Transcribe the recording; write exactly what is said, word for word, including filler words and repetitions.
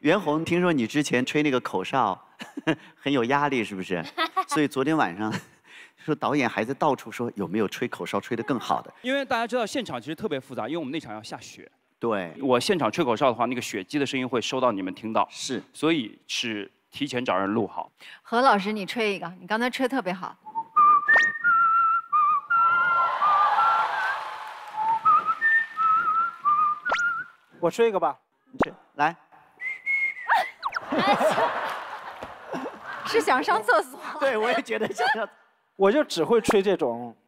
袁弘，听说你之前吹那个口哨很有压力，是不是？所以昨天晚上说导演还在到处说有没有吹口哨吹得更好的。 因为大家知道现场其实特别复杂，因为我们那场要下雪。 对， 我现场吹口哨的话，那个雪击的声音会收到你们听到。 是， 所以是提前找人录好。 何老师，你吹一个，你刚才吹特别好。 我吹一个吧， 你吹来。 是想上厕所？ 对，我也觉得想上。 我就只会吹这种